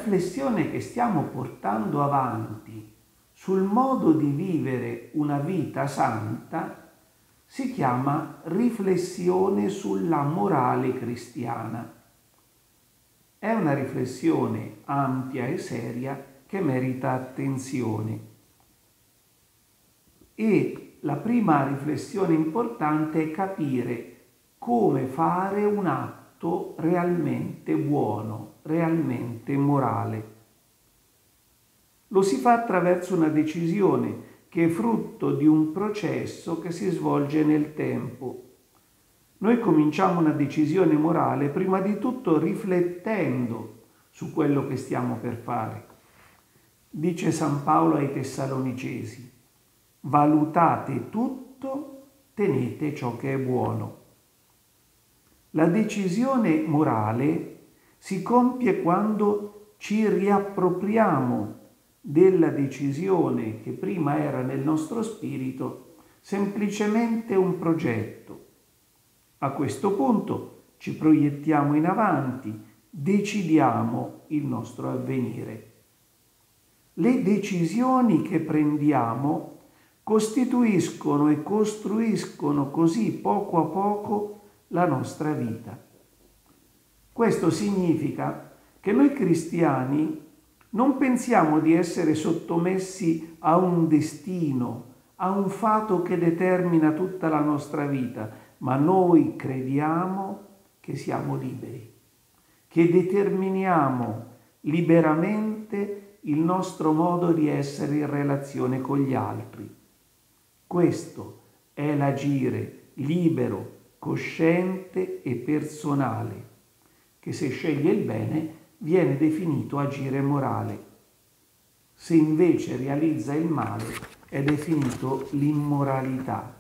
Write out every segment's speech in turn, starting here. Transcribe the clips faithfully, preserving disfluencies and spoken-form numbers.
riflessione che stiamo portando avanti sul modo di vivere una vita santa si chiama riflessione sulla morale cristiana. È una riflessione ampia e seria che merita attenzione. E la prima riflessione importante è capire come fare un atto realmente buono, realmente morale. Lo si fa attraverso una decisione che è frutto di un processo che si svolge nel tempo. Noi cominciamo una decisione morale prima di tutto riflettendo su quello che stiamo per fare. Dice San Paolo ai Tessalonicesi: valutate tutto, tenete ciò che è buono. La decisione morale si compie quando ci riappropriamo della decisione che prima era nel nostro spirito, semplicemente un progetto. A questo punto ci proiettiamo in avanti, decidiamo il nostro avvenire. Le decisioni che prendiamo costituiscono e costruiscono così poco a poco la nostra vita. Questo significa che noi cristiani non pensiamo di essere sottomessi a un destino, a un fato che determina tutta la nostra vita, ma noi crediamo che siamo liberi, che determiniamo liberamente il nostro modo di essere in relazione con gli altri. Questo è l'agire libero, cosciente e personale, che se sceglie il bene viene definito agire morale. Se invece realizza il male è definito l'immoralità.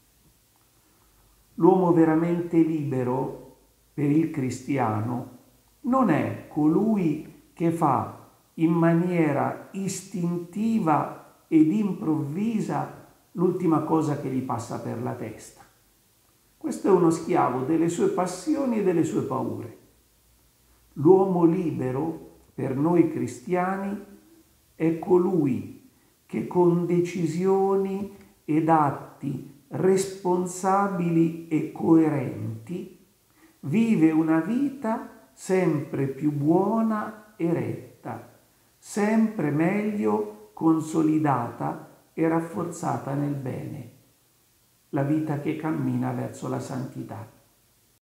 L'uomo veramente libero per il cristiano non è colui che fa in maniera istintiva ed improvvisa l'ultima cosa che gli passa per la testa. Questo è uno schiavo delle sue passioni e delle sue paure. L'uomo libero, per noi cristiani, è colui che con decisioni ed atti responsabili e coerenti vive una vita sempre più buona e retta, sempre meglio consolidata e rafforzata nel bene, la vita che cammina verso la santità.